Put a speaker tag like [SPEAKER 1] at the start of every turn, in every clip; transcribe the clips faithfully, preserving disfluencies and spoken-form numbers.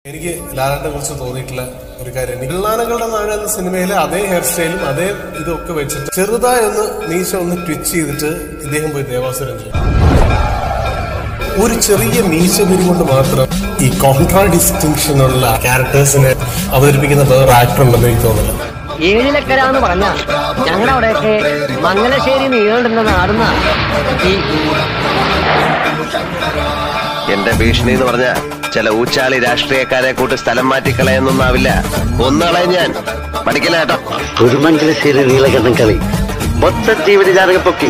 [SPEAKER 1] എനിക്ക് ലാലേട്ടനെ കുറിച്ച് തോന്നിയിട്ടുള്ള ഒരു കാര്യം, നിഴലാനകളുടെ നാട് എന്ന സിനിമയിലെ അതേ ഹെയർ സ്റ്റൈലും അതേ ഇതൊക്കെ വെച്ചിട്ട് ചെറുതായി ഒന്ന് മീശ ഒന്ന് ട്വിച്ച് ചെയ്തിട്ട് ഇദ്ദേഹം പോയി ദേവാസുരം ചെയ്യും. ഒരു ചെറിയ മീശ പിരി കൊണ്ട് മാത്രം ഈ കോൺട്രാ ഡിസ്റ്റിങ്ഷനുള്ള ക്യാരക്ടേഴ്സിനെ അവതരിപ്പിക്കുന്ന വേറെ ആക്ടർ ഉണ്ടെന്ന് എനിക്ക് തോന്നുന്നില്ല.
[SPEAKER 2] ഏഴിലക്കര എന്ന് പറഞ്ഞ ഞങ്ങളുടെ അവിടെയൊക്കെ മംഗലശ്ശേരി നീളുന്ന നാടുന്ന ഈ
[SPEAKER 3] എന്റെ ഭീഷണി എന്ന് പറഞ്ഞ ചില ഊച്ചാളി രാഷ്ട്രീയക്കാരെ കൂട്ട് സ്ഥലം മാറ്റിക്കളയെന്നൊന്നാവില്ല. ഒന്നുകളെ ഞാൻ പഠിക്കില്ല കേട്ടോ.
[SPEAKER 2] ഒരു മംഗലശ്ശേരി നീലകണ്ഠൻ കളി മൊത്ത ജീവനജാതക പൊക്കി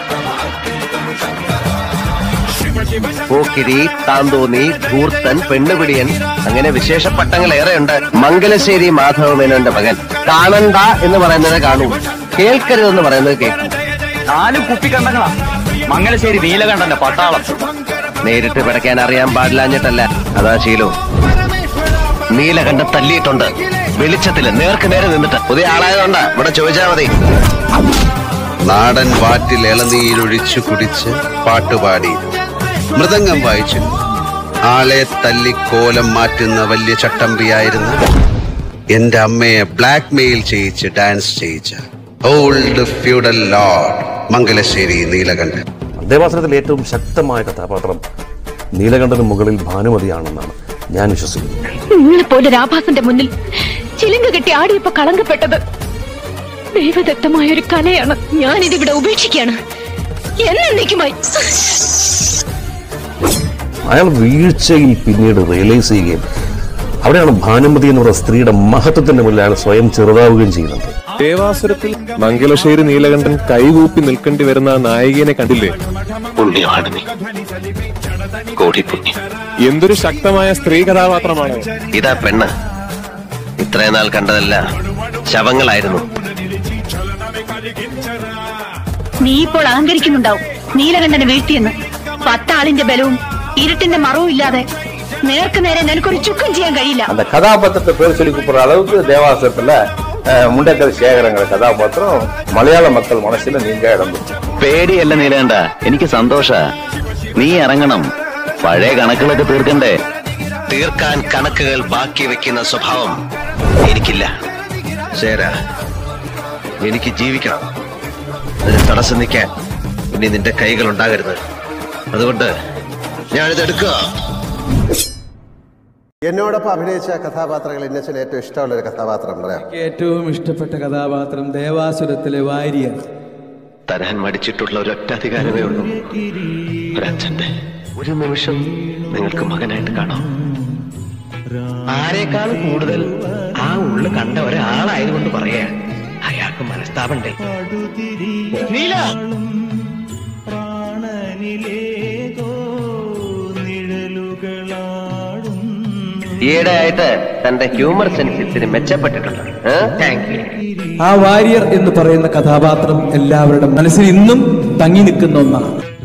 [SPEAKER 3] പോക്കിരി, താന്തോന്നി, ധൂർത്തൻ, പെണ്ണുപിടിയൻ, അങ്ങനെ വിശേഷ പട്ടങ്ങൾ ഏറെയുണ്ട്. മംഗലശ്ശേരി മാധവമേനോന്റെ മകൻ കാണണ്ട എന്ന് പറയുന്നത് കാണൂ, കേൾക്കരുതെന്ന് പറയുന്നത് കേൾക്കും.
[SPEAKER 4] നാല് കുപ്പിക്കണ്ടങ്ങളാ മംഗലശ്ശേരി നീലകണ്ഠന്റെ പട്ടാളം.
[SPEAKER 3] നേരിട്ട് പിടയ്ക്കാൻ അറിയാൻ പാടില്ലാഞ്ഞിട്ടല്ല, അതാ ശീലോ. നീലകണ്ഠൻ തല്ലിയിട്ടുണ്ട് വെളിച്ചത്തില് നേർക്ക് നേരെ നിന്നിട്ട്. പുതിയ ആളായതുകൊണ്ടാ ഇവിടെ ചോദിച്ചാ മതി.
[SPEAKER 5] നാടൻ വാറ്റിൽ ഇളനീരൊഴിച്ചു കുടിച്ച് പാട്ടുപാടി മൃദംഗം വായിച്ചു ആളെ തല്ലി കോലം മാറ്റുന്ന വലിയ ചട്ടമ്പിയായിരുന്ന എന്റെ അമ്മയെ ബ്ലാക്ക് മെയിൽ ചെയ്യിച്ച് ഡാൻസ് ചെയ്യിച്ച old feudal lord Mangalassery Neelakandan.
[SPEAKER 6] ദേവാസുരത്തിലെ ഏറ്റവും ശക്തമായ കഥാപാത്രം നീലകണ്ഠന് മുകളിൽ ഭാനുമതിയാണെന്നാണ് ഞാൻ വിശ്വസിക്കുന്നത്.
[SPEAKER 7] നിങ്ങളെപ്പോലെ രാഭാസന്റെ മുന്നിൽ ചിലങ്ക കെട്ടി ആടിയപ്പോ കളങ്കപ്പെട്ടത് ദൈവദത്തമായ ഒരു കലയാണ്. ഞാനിതിവിടെ ഉപേക്ഷിക്കുകയാണ് എന്നേക്കുമായി.
[SPEAKER 6] അയാൾ വീഴ്ചയിൽ പിന്നീട് റിയലൈസ് ചെയ്യുകയും അവിടെയാണ് ഭാനുമതി എന്ന് പറയുന്ന സ്ത്രീയുടെ മഹത്വത്തിന്റെ മുന്നിൽ അയാൾ സ്വയം ചെറുതാവുകയും ചെയ്യുന്നുണ്ട്.
[SPEAKER 8] ദേവാസുരത്തിൽ മംഗലശ്ശേരി നീലകണ്ഠൻ കൈകൂപ്പി നിൽക്കേണ്ടി വരുന്ന നായികനെ കണ്ടില്ലേ? എന്തൊരു ശക്തമായ സ്ത്രീ കഥാപാത്രമാണ്.
[SPEAKER 3] ഇതാ പെണ്ണ്. ഇത്രയും നാൾ കണ്ടതല്ല, ശവങ്ങളായിരുന്നു.
[SPEAKER 7] നീ ഇപ്പോൾ അഹങ്കരിക്കുന്നുണ്ടാവും നീലകണ്ഠനെ വീഴ്ത്തിയെന്ന്. പത്താളിന്റെ ബലവും ഇരുട്ടിന്റെ മറവും ഇല്ലാതെ നേർക്ക് നേരെ നിനക്കൊരു ചുക്കും ചെയ്യാൻ കഴിയില്ല.
[SPEAKER 9] அந்த கதாபாத்திரத்தை பேர் சொல்லி கூப்பிடுற அளவுக்கு தேவாசுரத்துல முண்டக்கல் சேகரங்கிற கதாபாத்திரம் മലയാള மக்கள் മനസ്സിൽ നീങ്ക ഇടം പിടിച്ചു.
[SPEAKER 4] പേടിയല്ല നീലകണ്ഠ, എനിക്ക് സന്തോഷ. നീ ഇറങ്ങണം, പഴയ കണക്കുകളൊക്കെ തീർക്കണ്ടേ.
[SPEAKER 3] തീർക്കാൻ കണക്കുകൾ ബാക്കി വെക്കുന്ന സ്വഭാവം എനിക്കില്ല. ശരാ, എനിക്ക് ജീവിക്കണം. അതിന് തടസ്സം നിൽക്കാൻ ഇനി നിന്റെ കൈകൾ ഉണ്ടാകരുത്. അതുകൊണ്ട് ഞാനിത് എടുക്കുക.
[SPEAKER 5] എന്നോടൊപ്പം അഭിനയിച്ച കഥാപാത്രങ്ങൾ എന്നെ ഏറ്റവും ഇഷ്ടമുള്ള ഒരു കഥാപാത്രം പറയാം.
[SPEAKER 10] ഏറ്റവും ഇഷ്ടപ്പെട്ട കഥാപാത്രം ദേവാസുരത്തിലെ വാര്യർ.
[SPEAKER 3] തരാൻ മടിച്ചിട്ടുള്ള ഒരൊറ്റ അധികാരമേ ഉള്ളൂ, ഒരച്ഛന്റെ. ഒരു നിമിഷം നിങ്ങൾക്ക് മകനായിട്ട് കാണാം. ആരെക്കാൾ കൂടുതൽ ആ ഉള്ളു കണ്ട ഒരാളായതുകൊണ്ട് പറയാ, അയാൾക്ക് മനസ്താപണ്ടേ. നീല ഈയിടെയായിട്ട് തന്റെ ഹ്യൂമർ സെൻസ് ഇത്തിരി മെച്ചപ്പെട്ടിട്ടുണ്ട്.
[SPEAKER 10] ആ വാര്യർ എന്ന് പറയുന്ന കഥാപാത്രം എല്ലാവരുടെ മനസ്സിൽ ഇന്നും തങ്ങി നിൽക്കുന്ന ഒന്നാണ്.